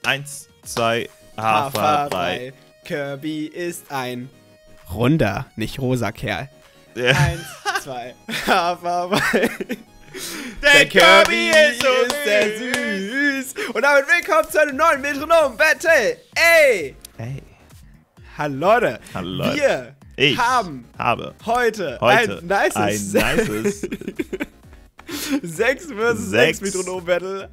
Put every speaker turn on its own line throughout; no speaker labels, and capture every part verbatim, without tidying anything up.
Eins, zwei, Haferbrei.
Kirby ist ein runder, nicht rosa Kerl.
Ja.
Eins, zwei, Haferbrei.
Der, der Kirby ist so
ist sehr süß. Und damit willkommen zu einem neuen Metronom-Battle. Ey!
Hey.
Hallo Leute.
Hallo Leute.
Wir
ich
haben
habe
heute,
heute
ein nices,
ein nices
sechs versus sechs Metronom-Battle.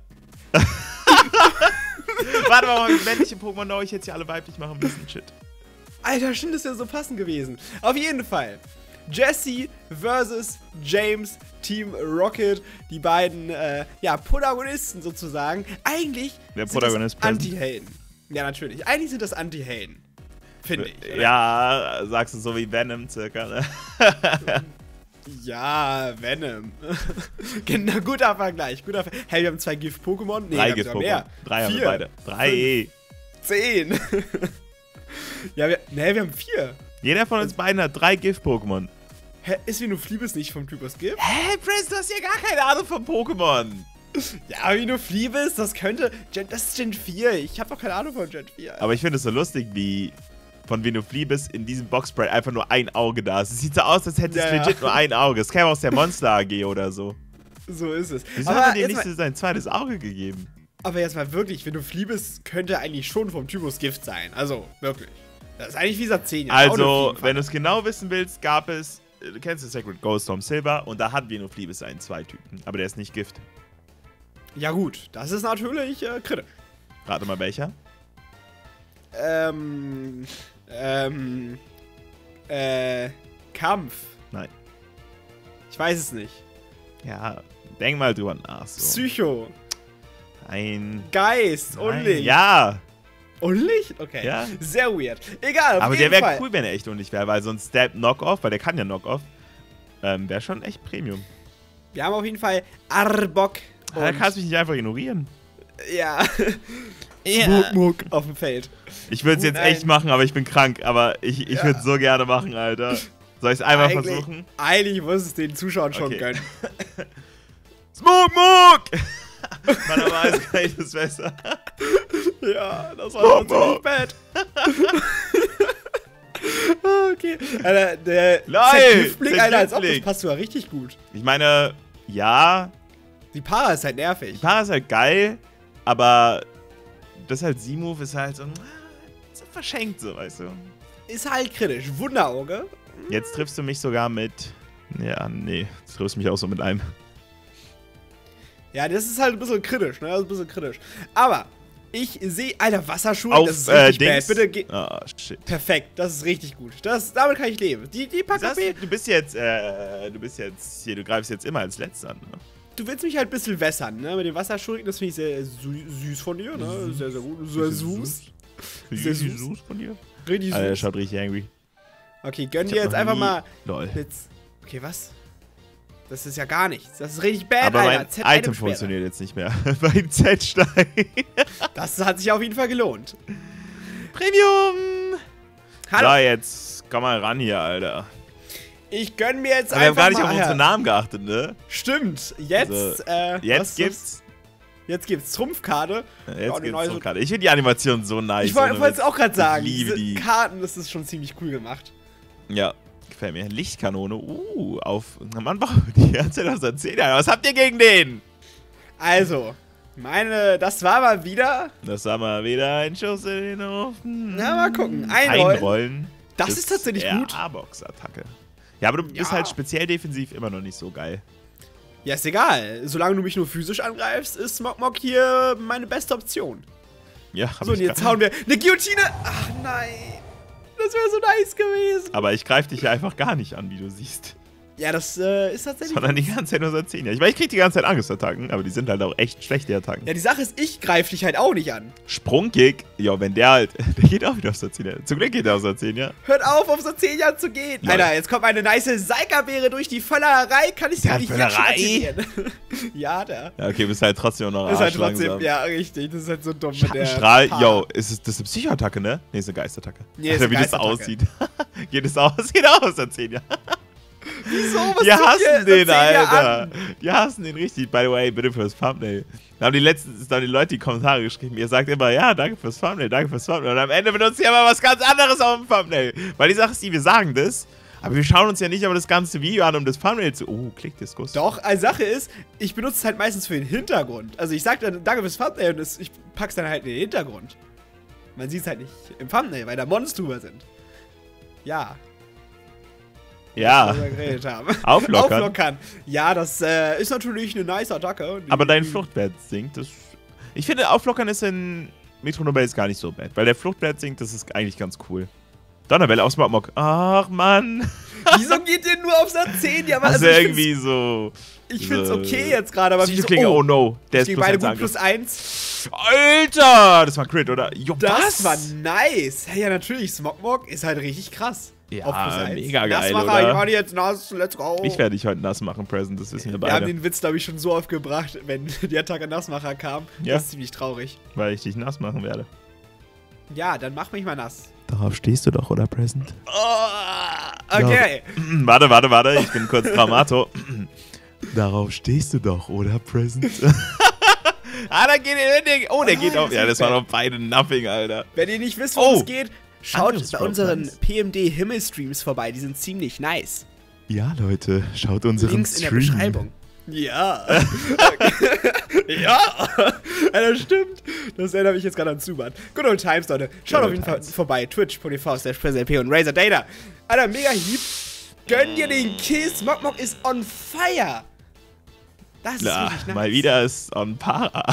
Warte mal, männliche Pokémon darf ich jetzt hier alle weiblich machen müssen. Shit.
Alter, stimmt, das wäre so passend gewesen. Auf jeden Fall. Jesse versus James, Team Rocket, die beiden, äh, ja, Protagonisten sozusagen. Eigentlich
Der
sind
Protagonist
das Anti-Helden. Ja, natürlich. Eigentlich sind das Anti-Helden. Finde ich. Oder?
Ja, sagst du so wie Venom circa, ne?
Ja, Venom. Genau, guter Vergleich. Guter Ver hey, wir haben zwei Gift-Pokémon. Nee,
Drei
wir haben mehr.
Gift-Pokémon. Drei haben
vier,
wir beide. Drei.
fünf, zehn. Ja, wir, nee, wir haben vier.
Jeder von uns beiden hat drei Gift-Pokémon.
Hä, ist wie nur Fliebes nicht vom Typus Gift?
Hä, Prince, du hast ja gar keine Ahnung von Pokémon.
Ja, wie nur Fliebes, das könnte. Gen, das ist Gen vier. Ich habe doch keine Ahnung von Gen vier.
Aber ich finde es so lustig, wie von Venofliebes in diesem Boxsprite einfach nur ein Auge da ist. Es sieht so aus, als hätte es
ja,
legit
ja.
nur ein Auge. Es käme aus der Monster A G oder so.
So ist es.
Wieso
aber
haben wir dir
jetzt
nicht
mal,
so sein zweites Auge gegeben?
aber jetzt mal wirklich, wenn du Fliebes, könnte eigentlich schon vom Typus Gift sein. Also, wirklich. Das ist eigentlich wie Sazenia.
Also, wenn du es genau wissen willst, gab es, du kennst das Sacred Ghost Storm Silver und da hat Venofliebes einen zwei Typen. Aber der ist nicht Gift.
Ja gut, das ist natürlich äh, kritisch.
Rate mal welcher?
Ähm, ähm, äh, Kampf.
Nein.
Ich weiß es nicht.
Ja, denk mal drüber nach. So.
Psycho.
Nein.
Geist.
Nein.
Unlicht.
Ja.
Unlicht? Okay.
Ja.
Sehr weird. Egal, auf
Aber
jeden
der wäre
Fall.
cool, wenn er echt unlicht wäre, weil so ein Stab Knockoff, weil der kann ja Knockoff, ähm, wäre schon echt Premium.
Wir haben auf jeden Fall Arbok.
Da kannst du mich nicht einfach ignorieren.
Ja.
Ja.
Muck, muck auf dem Feld.
Ich würde es jetzt
Nein.
echt machen, aber ich bin krank. Aber ich, ich
Ja.
würde es so gerne machen, Alter. Soll ich es einmal
Eigentlich-
versuchen?
Eigentlich muss es den Zuschauern schon
Okay.
gönnen.
Smoke, Mook! Normalerweise kann ich das besser.
Ja, das war
Smoke,
ziemlich
Mook!
bad. Okay. Alter, der
Lol,
Zergiftblick,
der
Alter, als ob das
Giftblick.
passt sogar richtig gut.
Ich meine, ja,
Die Para ist halt nervig.
die Para ist halt geil, aber das halt Z-Move ist halt so, ah, so verschenkt, so, weißt du.
Ist halt kritisch. Wunderauge.
Jetzt triffst du mich sogar mit, ja, nee, jetzt triffst du mich auch so mit einem.
Ja, das ist halt ein bisschen kritisch, ne? Das ist ein bisschen kritisch. Aber ich sehe, Alter, Wasserschuhe,
Auf,
das ist
äh,
richtig
Dings.
bad. Bitte geh.
Ah, shit.
Perfekt, das ist richtig gut. Das, damit kann ich leben. Die, die Pack
Das,
B,
du bist jetzt, äh, du bist jetzt hier, du greifst jetzt immer als Letzter an, ne?
du willst mich halt ein bisschen wässern, ne? Mit den Wasserschuhen, das finde ich sehr sü süß von dir, ne? Sehr, sehr gut. Sehr süß. Sehr süß.
süß von dir.
Richtig
Alter, der
süß.
schaut richtig angry.
Okay, gönn
Ich
dir
hab
jetzt
noch
einfach
nie-
mal.
Lol.
Jetzt. Okay, was? Das ist ja gar nichts. Das ist richtig bad,
Aber
Alter.
mein
Z-
Item
Item-Sperre.
funktioniert jetzt nicht mehr. Beim Z-Stein.
Das hat sich auf jeden Fall gelohnt.
Premium!
Hallo.
So, jetzt komm mal ran hier, Alter.
Ich gönn mir jetzt
Aber wir haben
einfach
gar nicht
mal.
auf unsere
ja.
Namen geachtet, ne?
Stimmt. Jetzt,
Also,
äh,
Jetzt
was-
gibt's.
Jetzt gibt's Trumpfkarte.
Jetzt
Ja, eine
gibt's
neue-
so gerade. Ich finde die Animation so nice.
Ich wollte
ohne
es
Witz.
auch gerade sagen.
Ich liebe
Diese
die.
Karten, das ist schon ziemlich cool gemacht.
Ja, gefällt mir. Lichtkanone. Uh, auf. Na, Mann, warum die ganze Zeit aus der zehn? Was habt ihr gegen den?
Also, meine, das war mal wieder.
Das war mal wieder ein Schuss in den Ofen.
Na, mal gucken. Einrollen.
Einrollen.
Das ist tatsächlich gut.
A-Box-Attacke. Ja, aber du bist
Ja.
halt speziell defensiv immer noch nicht so geil.
Ja, ist egal. Solange du mich nur physisch angreifst, ist Smogmog hier meine beste Option.
Ja, hab
So, und
ich
jetzt
gar-
hauen wir eine Guillotine. Ach nein. Das wäre so nice gewesen.
Aber ich greife dich ja einfach gar nicht an, wie du siehst.
Ja, das äh, ist tatsächlich.
Sondern die ganze Zeit nur so zehn. Ich meine, ich krieg die ganze Zeit Angriffsattacken, aber die sind halt auch echt schlechte Attacken.
Ja, die Sache ist, ich greife dich halt auch nicht an.
Sprungkick, ja, wenn der halt. Der geht auch wieder auf der zehn. Zum Glück geht der auf der zehn, ja.
Hört auf, auf so zehn Jahren zu gehen.
Nein.
Alter, jetzt kommt eine nice Seigerbeere durch die Völlerei. Kann ich dir
Der
nicht
Völlerei?
jetzt schon erzählen. Ja, der.
Ja, okay, bist halt trotzdem noch
Ist halt
arschlangsam.
trotzdem, ja, richtig. Das ist halt so dumm mit der.
Schattenstrahl,
Paar.
yo, ist es, das ist eine Psychoattacke, ne? Ne, ist eine Geistattacke.
Nee, ist
Alter,
eine
wie das
Geistattacke.
aussieht. Geht es aus? Geht auch aus der zehn, ja.
Wieso? Was
Die
tut
hassen
ihr?
den,
Erzähl dir
Alter.
an.
Die hassen den richtig. By the way, bitte fürs Thumbnail. Da haben die letzten, da haben die Leute die Kommentare geschrieben. Ihr sagt immer, ja, danke fürs Thumbnail, danke fürs Thumbnail. Und am Ende benutzt ihr aber was ganz anderes auf dem Thumbnail. Weil die Sache ist die, wir sagen das, aber wir schauen uns ja nicht aber das ganze Video an, um das Thumbnail zu... Oh, Klickdiskus.
Doch, eine Sache ist, ich benutze es halt meistens für den Hintergrund. Also ich sag dann, danke fürs Thumbnail und das, ich pack's dann halt in den Hintergrund. Man sieht es halt nicht im Thumbnail, weil da Mons drüber sind. Ja.
Ja.
Was wir geredet haben.
Auflockern.
Auflockern. Ja, das äh, ist natürlich eine nice Attacke. Die,
Aber dein Fluchtwert sinkt. Das, ich finde, Auflockern ist in Metro Nobels gar nicht so bad. Weil der Fluchtwert sinkt, das ist eigentlich ganz cool. Donnerwelle aus Smogmog. Ach, Mann.
Wieso geht ihr nur auf Satz zehn? Ja, aber
Also,
also ich
irgendwie
find's,
so...
ich find's
so-
okay jetzt gerade, aber
Diese
wieso?
Klinge, oh, no. Der ist
Gegen
plus
beide
eins
gut
Angriff.
plus eins.
Alter! Das war Crit, oder? Jo,
Das
was?
war nice. Hey, ja, natürlich. Smogmog ist halt richtig krass.
Ja,
Auf plus eins.
mega geil,
Nassmacher,
oder?
ich mach die jetzt nass, let's go.
Ich werde dich heute nass machen, Present, das wissen wir
Wir haben
beide.
den Witz, glaube ich, schon so oft gebracht, wenn die Attacke Nassmacher kam.
Ja.
Das ist ziemlich traurig.
Weil ich dich nass machen werde.
Ja, dann mach mich mal nass.
Darauf stehst du doch, oder, Present?
Oh, okay.
Warte, warte, warte, ich bin kurz Dramato. Darauf stehst du doch, oder, Present? Ah, da geht der. Oh, der
Oh
geht
nein,
auf.
das
Ja,
ist
das war
bad.
noch beide Nothing, Alter.
Wenn ihr nicht wisst, worum
Oh.
es geht, schaut
Anderes
bei
Rope
unseren
Dance.
P M D-Himmel-Streams vorbei. Die sind ziemlich nice.
Ja, Leute, schaut unseren
Links in der
Stream.
Beschreibung. Ja. ja. Ja, das stimmt. Das erinnert mich jetzt gerade an Zubat. Good old times, Leute. Schaut
Good
auf jeden
old
Fall
times.
vorbei. Twitch.tv slash PresentP und Razer Data. Alter, mega Heap. Gönn dir den Kiss. Mokmok ist on fire. Das ist
Ja,
richtig nice.
mal wieder ist on Para.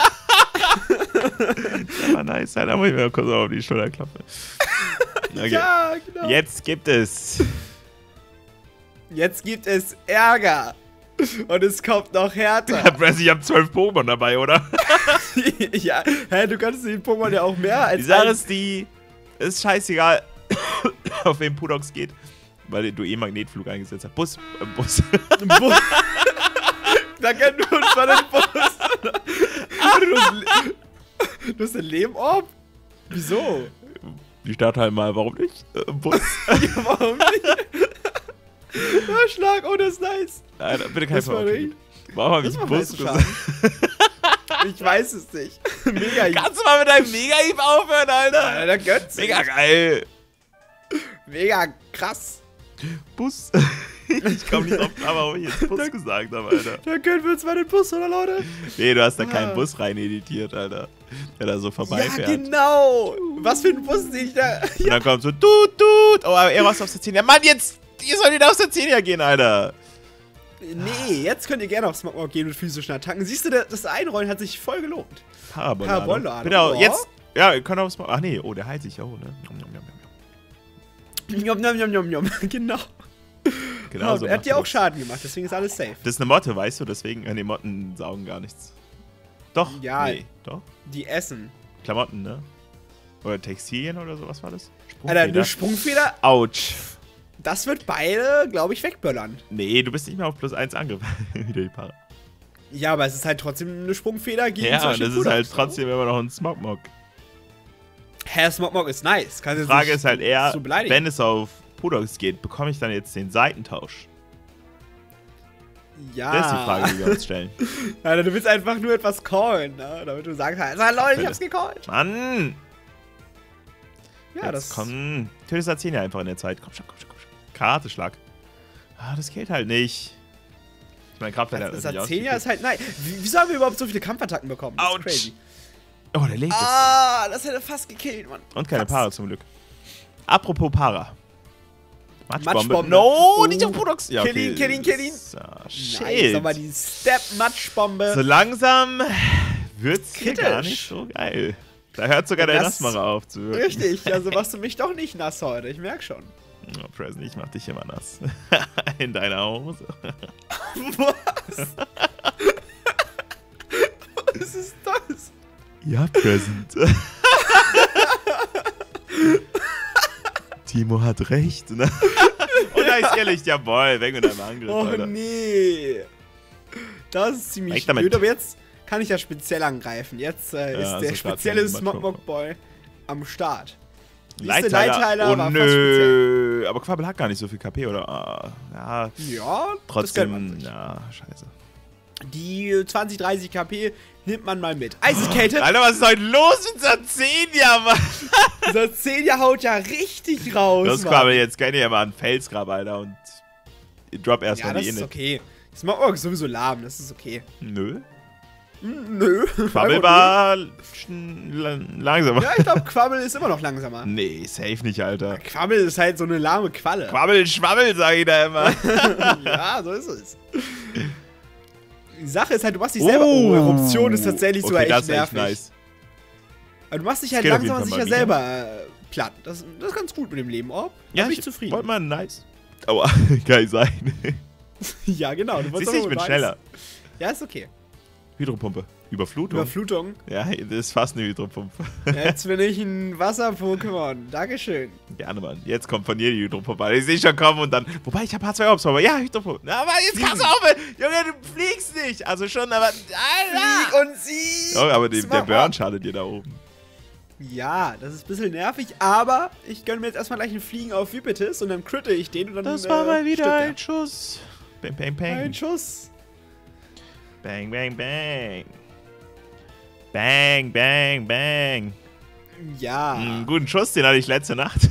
Das war nice, Alter. Da muss ich mir kurz auf die Schulter klopfen. Okay.
Ja, genau.
Jetzt gibt es.
Jetzt gibt es Ärger. Und es kommt noch härter.
Ja, Press, ich hab zwölf Pokémon dabei, oder?
Ja, hä, du kannst den Pokémon ja auch mehr als
Die Sache
ein-
ist die, ist scheißegal, auf wen Pudox geht, weil du eh Magnetflug eingesetzt hast. Bus, äh, Bus.
Bus. Da kennen wir uns mal den Bus. Du hast, Le- du hast ein Leben-Orb? Wieso?
Die Stadt halt mal, warum nicht? Äh, Bus.
Ja, warum nicht? Ja, Schlag, oh, das ist nice.
Alter, bitte kein
Das war
Verrückt.
richtig.
Warum hab
Das
ich
macht
Bus
nice
gesagt?
Schaden. Ich weiß es nicht. Mega Heap.
Kannst du mal mit deinem Mega-Heap aufhören, Alter?
Alter, Götz.
Mega geil.
Mega krass.
Bus. Ich komm nicht drauf klar, warum ich jetzt Bus gesagt habe, Alter.
Dann können wir uns mal den Bus, oder Leute?
Nee, du hast da
Ah.
keinen Bus rein editiert, Alter. Der da so
Ja,
vorbeifährt.
genau. Was für ein Bus, den ich da...
Und dann kommt so, tut, tut. Oh, aber er war auf der zehn. Ja, Mann, jetzt, ihr sollt wieder aus der zehn gehen, Alter.
Nee, jetzt könnt ihr gerne auf Smogmog gehen mit physischen Attacken. Siehst du, das Einrollen hat sich voll gelohnt.
Parabolade.
Parabolade.
Bitte, auch,
Oh.
jetzt. Ja, ihr könnt aufs Mal. Ach nee, oh, der heilt sich auch, ne? Nom, nom, nom, nom.
Njom, njom, njom, njom, njom. Genau.
Genau so.
er hat
macht
dir auch
Pudox.
Schaden gemacht, deswegen ist alles safe.
Das ist eine Motte, weißt du? Deswegen, äh, die Motten saugen gar nichts. Doch.
Ja.
Nee, doch.
Die essen.
Klamotten, ne? Oder Textilien oder sowas war das?
Alter, eine Sprungfeder,
Autsch.
das wird beide, glaube ich, wegböllern.
Nee, du bist nicht mehr auf plus eins Angriff. Wieder die Para.
Ja, aber es ist halt trotzdem eine Sprungfeder gegen
Ja,
zum
und
Beispiel
das ist halt
Pudox,
trotzdem immer noch ein Smogmog.
ne? Hä, Smogmog ist nice. Kann
Die Frage ist halt eher,
so beleidigen.
wenn es auf Pudox geht, bekomme ich dann jetzt den Seitentausch?
Ja.
Das ist die Frage, die wir uns stellen.
Alter, du willst einfach nur etwas callen, ne? Damit du sagst, halt, Leute, ich
Bitte.
hab's gecallt.
Mann!
Ja,
jetzt
das...
komm. Töte das zehn einfach in der Zeit. Komm schon, komm schon, komm schon. Karateschlag. Ah, das geht halt nicht. Ich meine, Kraft hat
Das, das
natürlich
Azenia ist halt nice. Wie, wieso haben wir überhaupt so viele Kampfattacken bekommen? Das ist
Autsch.
crazy.
Oh, der legt es.
Ah, das hätte fast gekillt, Mann.
Und keine
fast.
Para zum Glück. Apropos Para. Matschbombe.
Matschbombe.
No,
Oh.
nicht auf Pudox. Ja,
Kill ihn, kill ihn, kill ihn.
Ah,
Nice,
shit.
aber die Step-Matschbombe.
So langsam wird's hier
Kritisch.
gar nicht so geil. Da hört sogar der
Das-
Nassmacher auf zu wirken.
Richtig, also machst du mich doch nicht nass heute, ich merk schon.
Oh, Present, ich mach dich immer nass. In deiner Hose.
Was? Was ist das?
Ja, Present. Timo hat recht, ne? Und da ist ehrlich, jawohl, weg mit deinem Angriff,
Oh
Alter.
nee. Das ist ziemlich
Weg damit.
blöd, aber jetzt kann ich ja speziell angreifen. Jetzt äh,
Ja,
ist
also
der
grad
spezielle
so ein Matschbombe.
Smogmog-Boy am Start. Lightteiler,
Lightteiler,
war
oh
fast
nö. Aber Quabbel hat gar nicht so viel K P, oder? Ah, ja,
Ja,
trotzdem, ja, scheiße.
Die zwanzig, dreißig K P nimmt man mal mit. Eiskated,
Alter, was ist heute los mit Sarzenia, Mann?
dieser Zehner haut ja richtig raus,
Das
Mann.
Quabbel, jetzt kann ich ja mal einen Felsgrab, Alter, und drop
Ja,
erstmal
das
die
ist
Init.
okay. Das macht auch sowieso lahm, das ist okay.
Nö.
Hm, Nö.
Quabbel war schn- langsamer.
Ja, ich glaube, Quabbel ist immer noch langsamer.
Nee, safe nicht, Alter.
Quabbel ist halt so eine lahme Qualle.
Quabbel, Schwabbel, sag ich da immer.
Ja, so ist es. Die Sache ist halt, du machst dich selber. Oh, Eruption ist tatsächlich sogar
okay,
echt
das ist echt
nervig.
nice.
Aber du machst dich halt
geht auf jeden
langsam
Fall
sicher
mal
selber äh, platt. Das, das ist ganz gut mit dem Leben, oh.
Ja,
Da bin ich
ich
zufrieden.
wollte mal nice. Aua, geil sein.
Ja, genau. Du
Siehst du, ich bin
nice.
schneller.
Ja, ist okay.
Hydropumpe. Überflutung.
Überflutung.
Ja, das ist fast eine Hydropumpe.
Jetzt bin ich ein Wasser-Pokémon. Dankeschön.
Gerne, Mann. Jetzt kommt von dir die Hydropumpe. Ich sehe schon kommen und dann. Wobei, ich habe H zwei Obsauber. Ja, Hydropumpe. Na, aber jetzt kannst du aufhören. Junge, du fliegst nicht. Also schon, aber. Alter!
Flieg und sieg!
Oh, aber dem, der
Smart.
Burn schadet dir da oben.
Ja, das ist ein bisschen nervig, aber ich gönne mir jetzt erstmal gleich einen Fliegen auf Vipetis und dann critte ich den und dann.
Das war
äh,
mal wieder
stirbt
ein Schuss. Bang, bang,
er.
bang.
Ein Schuss.
Bang, bang, bang. Bang, bang, bang.
Ja.
Einen guten Schuss, den hatte ich letzte Nacht.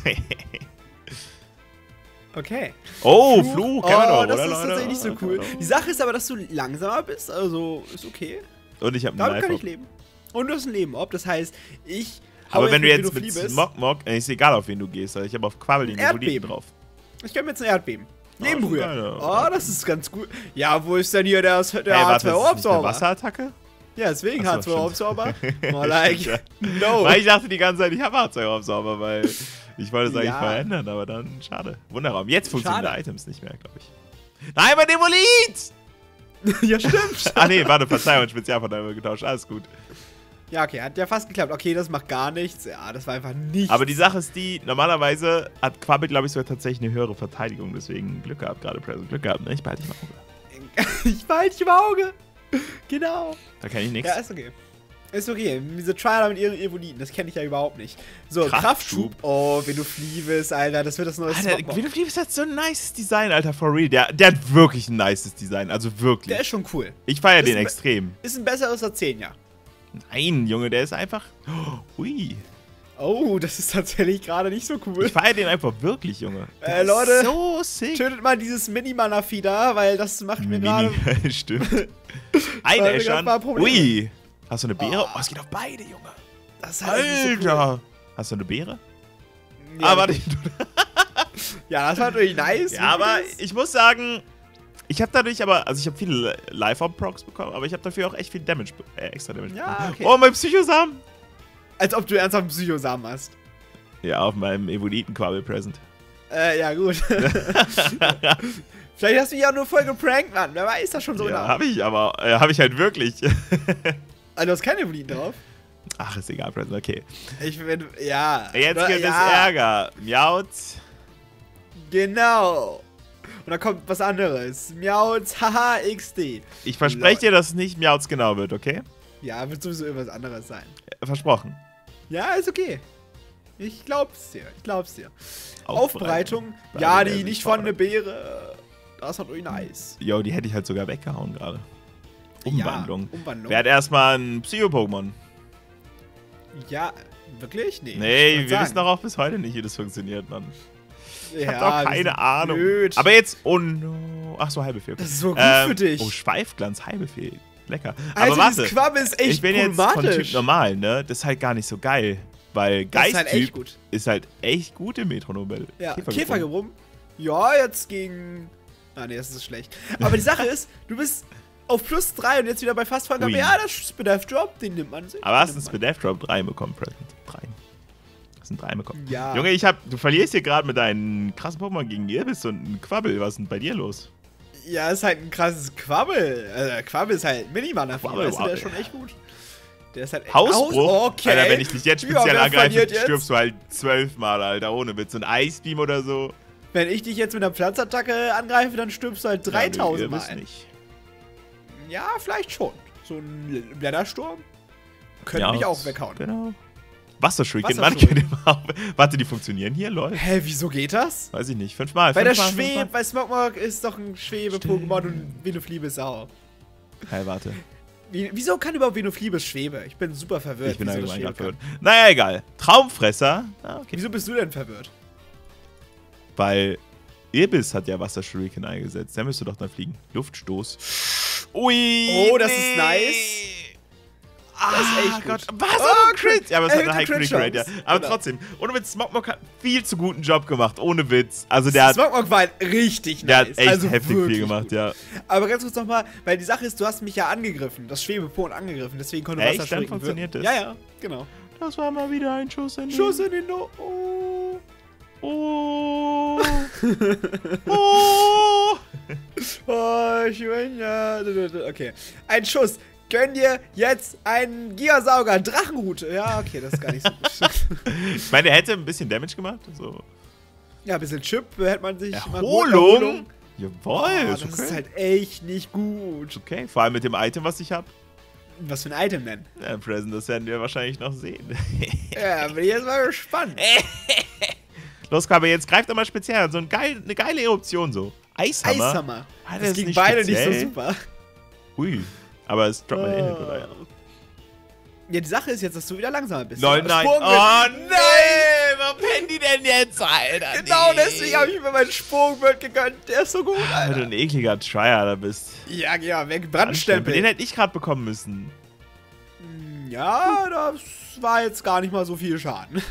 Okay.
Oh, Fluch, kennen wir
Oh,
doch,
das
oder,
ist
Leute?
tatsächlich nicht so cool. Die Sache ist aber, dass du langsamer bist, also ist okay.
Und ich habe einen
Damit kann ich
Live-Op.
leben. Und du hast ein Leben, ob das heißt, ich.
Aber
hau
wenn du
mit
jetzt
Pädophilie
mit
bist,
Smog Mog, äh, ist egal, auf wen du gehst. Also ich habe auf Quabbel den
Erdbeben.
Evoliten drauf.
Ich gönne mir jetzt ein Erdbeben.
Oh,
Nebenbrühe.
geil,
Oh,
ja.
das ist ganz gut. Ja, wo ist denn hier der, der
Hey,
H
warte,
zwei
ist das nicht eine
Absauber?
Wasserattacke?
Ja, deswegen
Ach
H
so,
zwei Absauber. More like,
Ja.
no.
Weil ich dachte die ganze Zeit, ich habe H zwei Absauber, weil ich wollte es eigentlich
Ja.
verändern, aber dann schade. Wunderraum. Jetzt funktionieren
Schade.
die Items nicht mehr, glaube ich. Nein, mein Demolit!
Ja, stimmt.
Ah nee, warte, Verzeihung, Spezialverteidigung getauscht, alles gut.
Ja, okay, hat ja fast geklappt. Okay, das macht gar nichts. Ja, das war einfach nichts.
Aber die Sache ist die, normalerweise hat Quabbel, glaube ich, sogar tatsächlich eine höhere Verteidigung, deswegen Glück gehabt, gerade Present, Glück gehabt, ne? Ich behalte dich mal Auge.
ich behalte dich im Auge. Genau.
Da kann ich nichts.
Ja, ist okay. Ist okay. Diese Trialer mit ihren Evoliten, das kenne ich ja überhaupt nicht. So,
Kraftschub.
Kraftschub. Oh, wenn du fliebest, Alter, das wird das neue
Alter,
Smogmog.
Guido Fliebes hat so ein nices Design, Alter, for real. Der, der hat wirklich ein nices Design, also wirklich.
Der ist schon cool.
Ich feiere
ist
den
ein-
extrem.
Ist ein besseres als zehn, ja.
Nein, Junge, der ist einfach. Oh, ui.
Oh, das ist tatsächlich gerade nicht so cool.
Ich feiere den einfach wirklich, Junge. Der
Äh,
ist
Leute,
so sick.
Tötet mal dieses Mini-Mana-Vieh da, weil das macht mir gerade.
Mini, stimmt.
gerade
Einäschern.
mal Probleme.
Ui. Hast du eine Beere?
Oh.
Oh, es geht auf beide, Junge.
Das ist halt nicht so
Alter. Hast du eine Beere?
cool. Ja,
ah, warte.
Ja, das war natürlich nice.
Ja, aber ich muss sagen, ich habe dadurch aber, also ich habe viele Live-Op-Procs bekommen, aber ich habe dafür auch echt viel Damage, äh, extra Damage
Ja,
bekommen.
okay.
Oh, mein Psychosamen.
Als ob du ernsthaft einen Psychosamen hast.
Ja, auf meinem Evoliten-Quabbel-Present.
Äh, ja, gut. Vielleicht hast du mich auch nur voll geprankt, Mann. Wer weiß das schon so
Ja,
genau.
habe ich aber, äh, habe ich halt wirklich.
Also, du hast keine Evoliten drauf.
Ach, ist egal, Present, okay.
Ich bin, ja.
Jetzt
Oder-
gibt es
ja,
Ärger. Miaut.
Genau. Und dann kommt was anderes. Miauts, haha, X D.
Ich verspreche
Lol.
dir, dass es nicht Miauts genau wird, okay?
Ja, wird sowieso irgendwas anderes sein.
Äh, Versprochen.
Ja, ist okay. Ich glaub's dir, ich glaub's dir.
Aufbereitung.
Aufbereitung. Ja,
Weil
die
der
nicht
sich
von eine
fordert.
Beere. Das hat euch nice.
Jo, die hätte ich halt sogar weggehauen gerade. Umwandlung.
Ja, Umwandlung.
Wer hat erstmal ein Psycho-Pokémon?
Ja, wirklich? Nee.
Nee,
ich
wir
würd sagen.
wissen doch auch bis heute nicht, wie das funktioniert, Mann. Ich
ja,
hab doch
wir
keine
sind
Ahnung.
blöd.
Aber jetzt, oh no. Ach so, Heilbefehl.
Das ist so gut
Ähm,
für dich.
Oh, Schweifglanz, Heilbefehl. Lecker.
Alter,
Aber warte,
dieses Quabbel ist echt
ich bin jetzt von
problematisch.
Typ normal, ne? Das ist halt gar nicht so geil. Weil
Das ist halt
Geist-Typ
echt gut.
ist halt echt gut im Metronobel.
Ja,
Käfergebrummen.
Käfergebrummen. Ja, jetzt gegen... Ah, nee, das ist schlecht. Aber die Sache ist, du bist auf plus drei und jetzt wieder bei fast voll.
Ui.
Ja, das Spin-Dive Drop, den nimmt man sich.
Aber hast
den
du
nimmt
einen Spin Drop drei bekommen, Present? drei. Hast du einen drei bekommen?
man. Ja.
Junge, ich hab, du verlierst hier gerade mit deinen krassen Pokémon gegen Irbis und ein Quabbel. Was ist denn bei dir los?
Ja, ist halt ein krasses Quabbel. Also, Quabbel ist halt Mini-Mana-Vieh,
Quabbel,
weißt du, der ist
wow.
schon echt gut. Der ist halt echt...
Hausbruch?
Haus- okay.
Alter, wenn ich dich jetzt
Ja,
speziell
wer
angreife,
verliert jetzt?
stirbst du halt zwölfmal, Alter, ohne Witz. So ein Eisbeam oder so.
Wenn ich dich jetzt mit einer Pflanzattacke angreife, dann stirbst du halt dreitausend
Ja, nö,
Mal.
Irbis nicht.
Ja, vielleicht schon. So ein Blättersturm könnte
Ja,
mich auch weghauen.
Genau. Wasserschuriken, Mann, könnt ihr mal. Warte, die funktionieren hier, Leute?
Hä, wieso geht das?
Weiß ich nicht. Fünfmal.
Weil der
fünfmal,
Schweb,
fünfmal.
weil Smogmog ist doch ein Schwebe-Pokémon und Venofliebes auch.
Hey, warte.
Wie, wieso kann überhaupt Venofliebes Schwebe? Ich bin super verwirrt.
Ich bin
wieso das
allgemein
Schwebe
gerade verwirrt. Naja, egal. Traumfresser. Ah, okay.
Wieso bist du denn verwirrt?
Weil Ibis hat ja Wasserschuriken eingesetzt. Der müsste doch dann fliegen. Luftstoß. Ui.
Oh, das ist nice.
Ah,
Das ist echt
Gott.
gut.
Was?
Oh,
Oh, Crit. Ja, aber es hat
erhöhte
eine High Crit Rate, ja.
Crit-Chance.
Aber
Genau.
trotzdem. Ohne Witz, Smogmog hat einen viel zu guten Job gemacht. Ohne Witz. Also der hat,
Smogmog war halt richtig
der
nice.
hat echt
also
heftig
wirklich
viel gemacht,
gut.
ja.
Aber ganz kurz nochmal, weil die Sache ist, du hast mich ja angegriffen. Das Schwebepon angegriffen. Deswegen konnte
Echt?
Wasserschuriken
Dann funktioniert
wirken.
das?
Ja, ja, genau.
Das war mal wieder ein Schuss in den...
Schuss in den No. Oh.
Oh. Oh.
Oh, ich mein, ja. Okay. Ein Schuss. Gönn dir jetzt einen Gigasauger. Drachenrute. Ja, okay, das ist gar nicht so gut.
Ich meine, der hätte ein bisschen Damage gemacht. So.
Ja, ein bisschen Chip hätte man sich mal gut-
Erholung? Jawohl,
Oh,
ist
das
okay.
ist halt echt nicht gut.
Okay, vor allem mit dem Item, was ich habe.
Was für ein Item denn?
Ja, Present, das werden wir wahrscheinlich noch sehen.
Ja, bin ich jetzt mal gespannt.
Los, Kabe, jetzt greift doch mal speziell an. So ein geil, eine geile Eruption so. Eishammer.
Eishammer.
Ah,
Das
ist
ging
nicht
beide nicht
speziell.
so super.
Ui. Aber es droppt mein Inhalt,
Oh.
oder? Ja.
Ja, die Sache ist jetzt, dass du wieder langsamer bist.
Nein, nein.
Sprung
Oh
wird-
nein! Wo pennen die denn jetzt, Alter?
Genau
Nee.
deswegen habe ich mir meinen Sprung wird gegönnt. Der ist so gut,
Weil du
Alter.
ein ekliger Tryharder bist.
Ja, geh mal weg.
Den
Brandstempel.
hätte ich gerade bekommen müssen.
Ja, das war jetzt gar nicht mal so viel Schaden.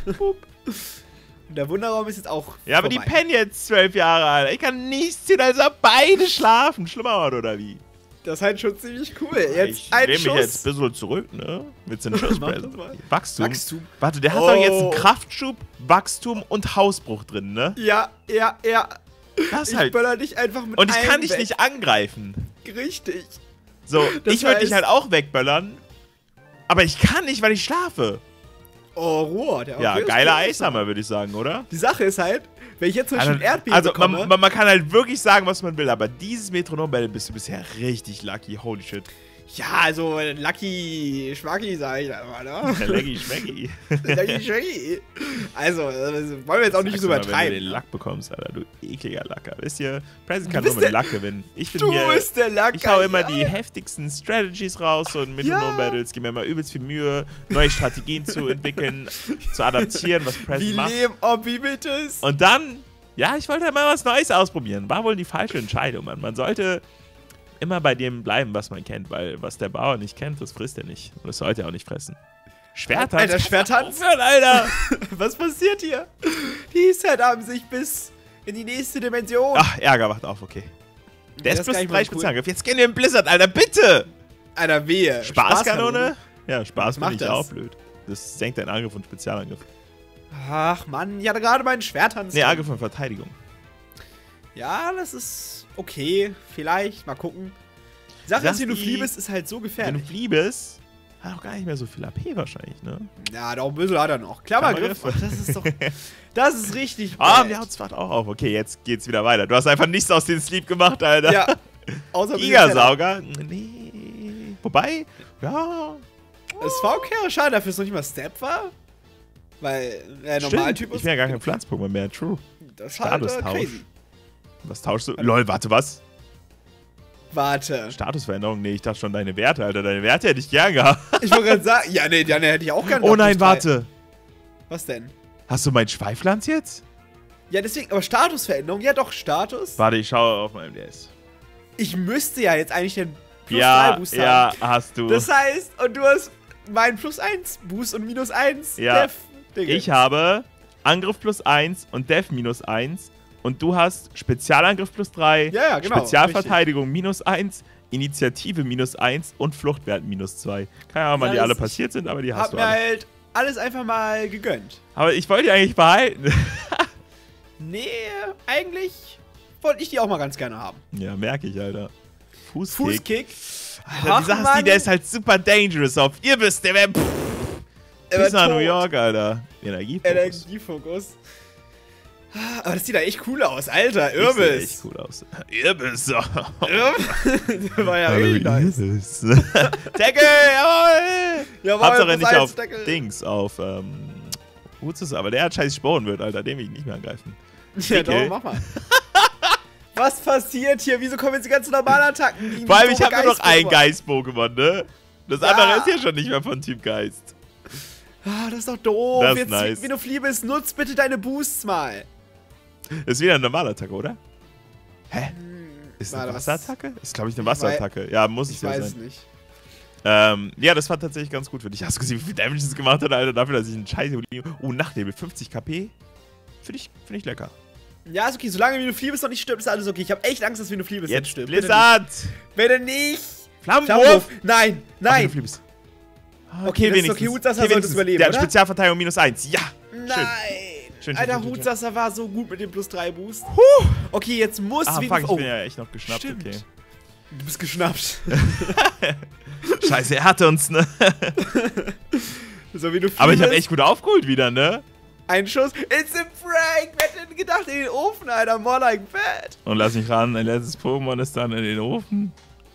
Und der Wunderraum ist jetzt auch
Ja, aber die
vorbei.
pennen jetzt zwölf Jahre alt. Ich kann nichts sehen, als ob beide schlafen. Schlimmer Ort, oder wie?
Das ist halt schon ziemlich cool. Jetzt
ich
ein
lehne mich jetzt
Schuss.
ein bisschen zurück, ne? Mit den Schuss.
Mach das mal.
Wachstum.
Wachstum.
Warte, der hat
Oh.
doch jetzt einen Kraftschub, Wachstum und Hausbruch drin, ne?
Ja, ja, ja.
Das
Ich
halt.
böller dich einfach mit
Und ich
einem
kann dich
weg.
nicht angreifen.
Richtig.
So,
Das
ich würde
heißt-
dich halt auch wegböllern. Aber ich kann nicht, weil ich schlafe.
Oh, Ruhe. Der
Ja,
okay, ist
geiler
gut.
Eishammer, würde ich sagen, oder?
Die Sache ist halt, wenn ich jetzt zum Beispiel ein
Also,
Erdbeben
also
bekomme...
man, man, man kann halt wirklich sagen, was man will, aber dieses Metronom-Battle bist du bisher richtig lucky. Holy shit.
ja, also Lucky Schmacki, sag ich da mal, ne?
Leggy Schmecki.
Lucky Schmacki. Also, äh, wollen wir jetzt auch nicht
Sagst
so
du mal, wenn du
übertreiben.
den Lack bekommst, Alter, du ekliger Lacker. Wisst ihr, Present
Du
kann nur
bist
mit
der-
Lack gewinnen. Ich bin
Du
hier...
bist der Lacker.
Ich hau immer
ja.
die heftigsten Strategies raus und Metronom-Battles, gebe mir immer übelst viel Mühe, neue Strategien zu entwickeln, zu adaptieren, was
Wie
Present macht.
leben Obibitus.
Und dann, ja, ich wollte mal was Neues ausprobieren. War wohl die falsche Entscheidung, Mann. Man sollte immer bei dem bleiben, was man kennt, weil was der Bauer nicht kennt, das frisst er nicht. Und das sollte er auch nicht fressen. Schwertanz?
Alter, Schwertanz?
Aufhören, Alter!
Was passiert hier? Die Set haben sich bis in die nächste Dimension.
Ach, Ärger macht auf, okay. Der
Das
ist plus
gar nicht mal
drei
so cool.
Spezialangriff. Jetzt gehen wir in Blizzard, Alter, bitte!
Alter, wehe.
Spaßkanone? Ja, Spaß
Was
finde
macht
ich
das?
auch blöd. Das senkt deinen Angriff und Spezialangriff.
Ach, Mann, ich hatte gerade meinen Schwertanz.
Nee,
drin.
Angriff und Verteidigung.
Ja, das ist okay. Vielleicht, mal gucken. Die Sache
Sag
ist, wenn du
die-
fliebest, ist halt so
Wenn du
gefährlich.
fliebest, hat auch gar nicht mehr so viel A P wahrscheinlich, ne?
Ja, doch ein bisschen hat er noch. Klammergriff.
Klammergriff.
Ach, das ist doch... Das ist richtig
Ah,
bad.
mir haut's Fahrt auch auf. Okay, jetzt geht's wieder weiter. Du hast einfach nichts aus dem Sleep gemacht, Alter.
Ja. Außer
Gigasauger? Nee. Wobei, ja.
Es war okay, aber schade, dafür es noch nicht mal Step war. Weil der
Stimmt,
Normaltyp
ich bin ja gar kein Pflanzpokémon mehr. True.
Das ist halt äh,
Statustausch.
crazy.
Was tauschst du? Lol, warte, was?
Warte.
Statusveränderung? Nee, ich dachte schon deine Werte, Alter. Deine Werte hätte ich gern gehabt.
Ich wollte gerade sagen, ja, nee, ja, nee, hätte ich auch gerne.
Oh
noch
nein,
plus drei.
warte.
Was denn?
Hast du mein Schweiflanz jetzt?
Ja, deswegen, aber Statusveränderung, ja doch, Status.
Warte, ich schaue auf meinem D S.
Ich müsste ja jetzt eigentlich den plus drei
Ja,
Boost
ja,
haben.
hast du.
Das heißt, und du hast meinen plus eins Boost und minus eins
Ja.
Def. Digga.
Ich habe Angriff plus eins und Def minus eins. Und du hast Spezialangriff plus drei,
Ja, ja, genau,
Spezialverteidigung minus eins, Initiative minus eins und Fluchtwert minus zwei. Keine Ahnung, wann
Ja,
die alle
das-
passiert sind, aber die
hab
hast du
mir
alle.
halt alles einfach mal gegönnt.
Aber ich wollte die eigentlich behalten.
Nee, eigentlich wollte ich die auch mal ganz gerne haben.
Ja, merke ich, Alter. Fußkick.
Fußkick.
Alter, die Sache ist die, der ist halt super dangerous auf. Ihr wisst, der wäre...
Er
Bis
wär
nach New
tot.
York, Alter. Energiefokus.
Energiefokus. Aber das sieht da echt cool aus, Alter.
Ich seh
Irbis.
echt cool aus. Irbis. So.
Irbis. Der war ja richtig nice.
Irbis. Deckel, jawohl!
Jawohl,
Hauptsache
plus
nicht
eins
auf
Deckel.
Dings, auf, ähm... Gut ist, aber der hat scheiß Sporen wird, Alter. Den will ich nicht mehr angreifen.
Ja, doch, mach mal. Was passiert hier? Wieso kommen jetzt die ganzen normalen Attacken? gegen
Vor allem,
die
ich habe nur noch ein Geist-Pokémon, ne? Das
Ja.
andere ist ja schon nicht mehr von Typ Geist.
Ah, das ist doch doof.
Das ist
Jetzt,
nice.
wenn du Flieh bist, nutz bitte deine Boosts mal.
Ist wieder eine Normalattacke, oder? Hä? Ist eine
Warte, was?
Wasserattacke? Ist, glaube ich, eine Wasserattacke. Ja, muss es
Ich
ja
weiß es
sein.
nicht.
Ähm, ja, das war tatsächlich ganz gut für dich. Hast du gesehen, wie viel Damage es gemacht hat, Alter? Dafür, dass ich einen scheiß... Oh, Nachtnebel, fünfzig KP. Finde ich, find ich lecker.
Ja, ist okay. Solange wie du Flieh bist noch nicht stirbt, ist alles okay. Ich habe echt Angst, dass wenn du Flieh bist,
Jetzt
stirbt.
Blizzard!
Bitte nicht.
Flammenwurf!
Flammenwurf. Nein,
Ach, wenn du
nein.
Flieh bist.
Okay, das ist okay.
wenigstens.
Hutsasser
Okay,
sollte es
wenigstens.
überleben,
Der hat
oder?
Spezialverteidigung minus eins. Ja!
Nein.
Schön, schön,
Alter,
schön, schön, schön.
Hutsasser war so gut mit dem plus drei Boost.
Huh.
Okay, jetzt muss
Ah,
wegen...
fuck, ich
oh,
bin ja echt noch geschnappt,
stimmt.
okay.
du bist geschnappt.
Scheiße, er hatte uns, ne?
So wie du Flieh
Aber ich habe
bist.
echt gut aufgeholt wieder, ne?
Ein Schuss. It's a prank. Wer hätte denn gedacht, in den Ofen, Alter? More like bad.
Und lass mich ran, ein letztes Pokémon ist dann in den Ofen.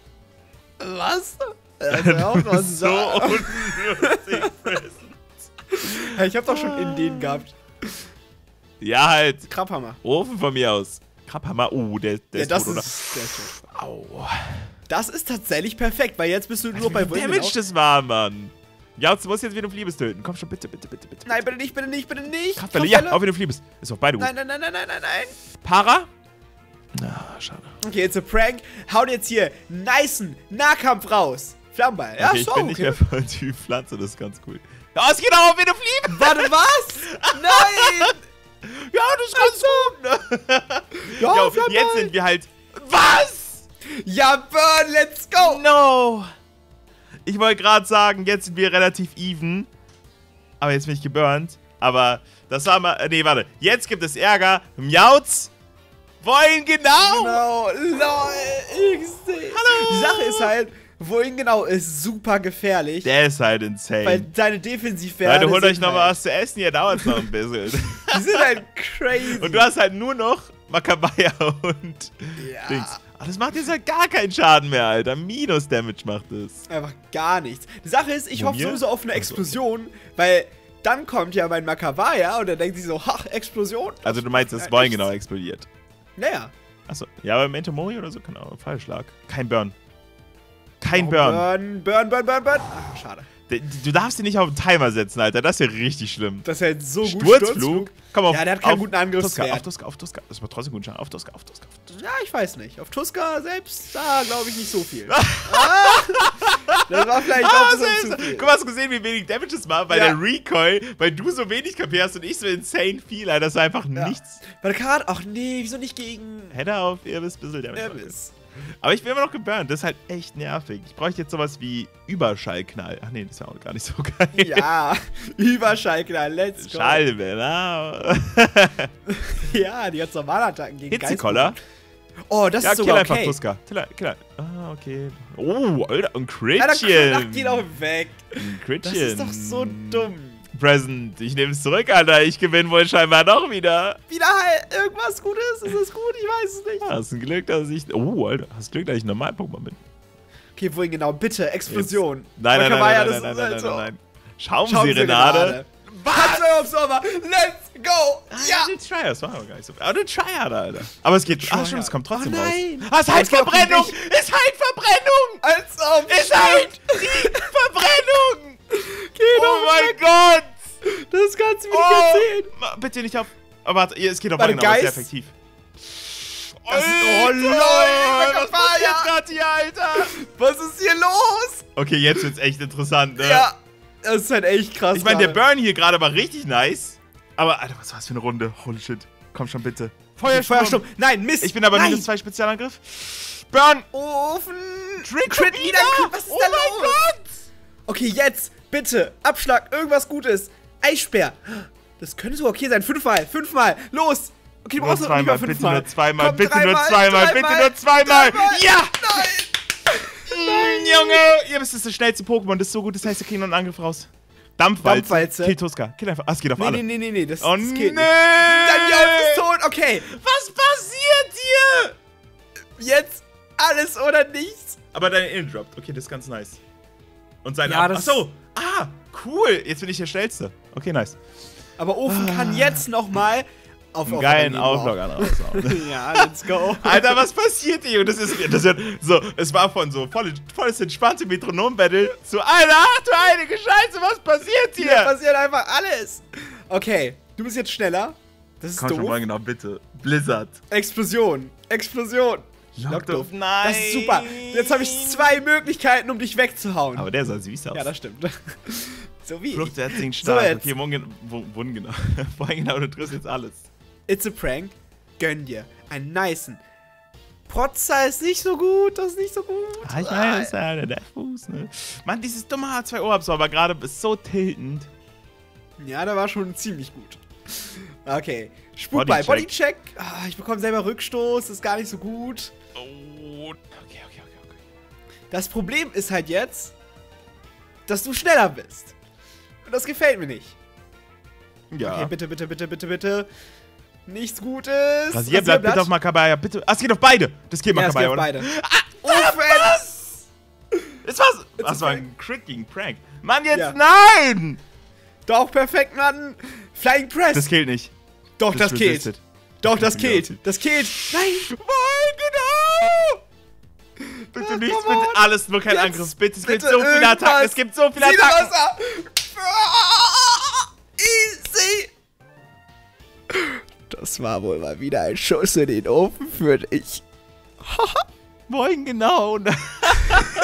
Was? Das wäre auch noch
so
so.
unnötig, Present.
Ich hab doch schon in den gehabt.
Ja, halt.
Krabhammer.
Ofen von mir aus. Krabhammer. Oh, der, der
Ja,
ist
das
tot, oder?
ist, der ist tot.
Au.
Das ist tatsächlich perfekt, weil jetzt bist du nur bei
Wie Damage das war, Mann. Ja, du musst jetzt wieder Fliebes töten. Komm schon, bitte, bitte, bitte, bitte.
Nein, bitte nicht, bitte nicht, bitte nicht.
Kraftwelle, ja, auf jeden Fliebes. Ist auf beide gut.
Nein, nein, nein, nein, nein, nein, nein.
Para? Ah, schade.
Okay, jetzt a prank. Haut jetzt hier nicen Nahkampf raus. Flammenball. Ja,
Okay, ich
so,
bin
okay.
nicht mehr von Typ Pflanze, das ist ganz cool. Ja, es geht auch auf jeden Fliebes.
Warte, was? Nein!
Ja, das ist ganz gut, ne?
Ja,
Jo,
Flammenball.
jetzt sind wir halt... Was?
Ja, Burn, let's go!
No! Ich wollte gerade sagen, jetzt sind wir relativ even. Aber jetzt bin ich geburnt. Aber das war mal... Nee, warte. Jetzt gibt es Ärger. Miauts wollen genau...
Genau, lol, X D.
Hallo!
Die Sache ist halt, wohin genau ist super gefährlich.
Der ist halt insane.
Weil deine Defensivwerte
Leute, holt euch
sind
nochmal
halt,
was zu essen. Hier dauert es noch ein bisschen.
Die sind halt crazy.
Und du hast halt nur noch Makabaya und
ja,
Dings. Aber das macht jetzt halt gar keinen Schaden mehr, Alter. Minus-Damage macht es.
einfach gar nichts. Die Sache ist, ich hoffe
Mumie?
sowieso auf eine
Ach so.
Explosion, weil dann kommt ja mein Makawaya und dann denkt sie so, ha, Explosion.
Also du meinst, dass
Ja,
Boing
nichts.
genau explodiert.
Naja.
Achso. Ja, aber im Entomori oder so kann auch Fallschlag. Kein Burn. Kein
Oh,
Burn.
Burn, Burn, Burn, Burn, Burn. Ach, schade.
D- Du darfst ihn nicht auf den Timer setzen, Alter. Das ist ja richtig schlimm.
Das ist halt so gut.
Sturzflug. Komm auf.
Ja, der hat keinen
auf
guten Angriffswert.
Tuska, auf Tuska, auf Tuska. Das war trotzdem gut. Auf Tuska, auf Tuska, auf Tuska.
Ja, ich weiß nicht. Auf Tuska selbst, da glaube ich nicht so viel. ah, das war vielleicht
Ah,
auch ein bisschen
selbst.
zu viel.
Guck mal, hast du gesehen, wie wenig Damage es war? Weil
Ja.
der Recoil, weil du so wenig K P hast und ich so insane viel, Alter. Das war einfach
Ja.
nichts.
Warte, Karat, ach nee, wieso nicht gegen
Hätte auf Irbis ein bisschen Damage machen können.
Nervis?
Aber ich bin immer noch geburnt. Das ist halt echt nervig. Ich bräuchte jetzt sowas wie Überschallknall. Ach nee, das wäre auch gar nicht so geil.
Ja, Überschallknall, let's go.
Schall, genau.
Ja, die hat Normalattacken gegen
Hitzekoller.
Geist. Oh, das
Ja,
ist
kill
sogar
einfach
okay.
Tuska. Killer, Killer. Ah, okay. Oh, Alter, ein
Ja, dann
Critchen.
knackt die doch weg.
Ein Critchen.
Das ist doch so dumm.
Present. Ich nehme es zurück, Alter. Ich gewinne wohl scheinbar doch wieder.
Wieder halt irgendwas Gutes, ist es gut? Ich weiß es nicht.
Ah, hast ein Glück, dass ich... Oh, Alter. Hast Glück, dass ich normal Pokémon bin.
Okay, wohin genau? Bitte, Explosion.
Jetzt. Nein, nein, nein,
Makawaya,
nein,
das
nein,
ist
nein,
halt
nein,
so.
nein, nein. Schaumserenade.
Absorber, let's go! Ja!
Den Triad, das war aber gar nicht so. Aber den Triad, Alter. Aber es geht. Ah,
Triad.
stimmt, es kommt trotzdem
Oh
raus.
nein.
Ah, es ist
Aber es geht auch
Heizverbrennung!
gegen
Es ist Heizverbrennung!
Als ob!
Es halt die Verbrennung!
Geh
Oh
doch
mein
weg.
Gott!
Das kannst du mir
Oh,
nicht erzählen!
ma- bitte nicht auf. Oh, warte, es geht auf
Warte,
Boing, aber es ist sehr
Geist?
effektiv.
Das ist- oh,
Alter,
lol,
Was
Makawaya.
passiert gerade hier, Alter?
Was ist hier los?
Okay, jetzt wird's echt interessant, ne?
Ja, das ist halt echt krass.
Ich meine, der
gerade.
Burn hier gerade war richtig nice. Aber, Alter, was war das für eine Runde? Holy shit. Komm schon, bitte.
Okay,
Feuersturm.
Feuersturm. Nein, Mist.
Ich bin aber
Nein.
minus zwei Spezialangriff. Burn!
Ofen.
Trick
Crit
wieder!
wieder. Was ist
Oh
da
mein
los?
Gott!
Okay, jetzt, bitte. Abschlag, irgendwas Gutes. Eissperr. Das könnte sogar okay sein. Fünfmal, fünfmal. Los. Okay, du
Nur
brauchst noch nicht mal
zweimal, bitte
fünfmal.
nur zweimal,
Komm,
bitte nur
dreimal,
zweimal, bitte
dreimal,
nur zweimal.
dreimal.
Ja!
Nein.
Mm, Junge, ihr bist das schnellste Pokémon, das ist so gut, das heißt, wir kriegen noch einen Angriff raus. Dampfwalze.
Dampfwalze.
Kill Tuska. Kill einfach. Ah, es geht auf
Nee,
alle.
nee, nee, nee, nee. Das,
Oh,
das
nee.
geht nicht. Daniel ist tot. Okay.
Was passiert hier?
Jetzt alles oder nichts.
Aber deine Ill droppt. Okay, das ist ganz nice. Und seine
Ja,
Ab-
das-
Ach so. Ah, cool. Jetzt bin ich der Schnellste. Okay, nice.
Aber Ofen kann jetzt nochmal auf
einen geilen Auflogger raushauen.
Ja, let's go.
Alter, was passiert hier? Und das ist, das ist so, es war von so voll, volles entspannte Metronom-Battle zu, Alter, ach du heilige Scheiße, was passiert hier?
Hier passiert einfach alles. Okay, du bist jetzt schneller. Das ist
Komm
doof.
schon mal genau, bitte. Blizzard.
Explosion. Explosion.
Lockdorf, nein.
Das ist super. Jetzt habe ich zwei Möglichkeiten, um dich wegzuhauen.
Aber der sah süß aus.
Ja, das stimmt. So wie
Flucht
ich.
der Ding
So
stark.
jetzt.
Okay, wohin, wo, wohin genau? Vorhin genau, du triffst jetzt alles.
It's a prank. Gönn dir. Einen nicen. Protzer ist nicht so gut. Das ist nicht so gut.
Ah, ich meine, das ist ja der Fuß, ne? Mann, dieses dumme H zwei O-Absorber gerade ist so tiltend.
Ja, der war schon ziemlich gut. Okay. Spukball. Bodycheck. Ah, ich bekomme selber Rückstoß. Ist gar nicht so gut.
Oh, okay, okay, okay, okay.
Das Problem ist halt jetzt, dass du schneller bist. Und das gefällt mir nicht.
Ja.
Okay, bitte, bitte, bitte, bitte, bitte. Nichts Gutes.
Rasierblatt, bitte auf Makabaya, bitte. Ah, es geht auf beide. Das geht
ja,
Makabaya,
es geht auf
oder?
beide.
Ah, was? Das war's.
It's
Das
a
war
prank.
ein Crit gegen Prank. Mann, jetzt
Ja.
nein!
Doch, perfekt, Mann. Flying Press.
Das killt nicht.
Doch, das,
das
killt.
resistet.
Doch, das
Das
killt.
resistet.
Das killt. Nein.
Mann, genau! Bitte
Ah,
nichts,
come
bitte
on.
alles, nur kein
Jetzt,
Angriff. Bitte, es gibt
bitte
so viele
irgendwas.
Attacken. Es gibt so viele
Sieh
Attacken.
das ab. Ah, Easy. Das war wohl mal wieder ein Schuss in den Ofen für dich.
Wohin genau?